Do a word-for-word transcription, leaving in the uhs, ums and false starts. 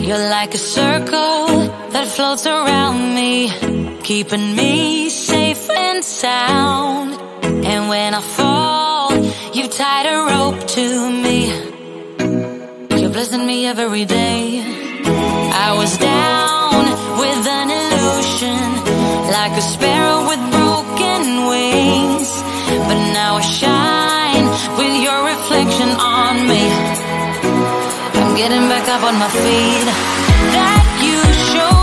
You're like a circle that floats around me, keeping me safe and sound. And when I fall, you tied a rope to me. You're blessing me every day. I was down with an illusion, like a sparrow with broken wings, but now I shine with your reflection on me. I'm getting back up on my feet. That you show